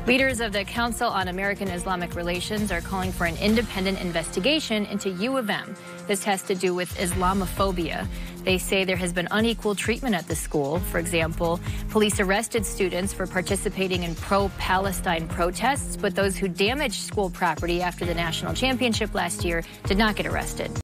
Leaders of the Council on American Islamic Relations are calling for an independent investigation into U of M. This has to do with Islamophobia. They say there has been unequal treatment at the school. For example, police arrested students for participating in pro-Palestine protests, but those who damaged school property after the national championship last year did not get arrested.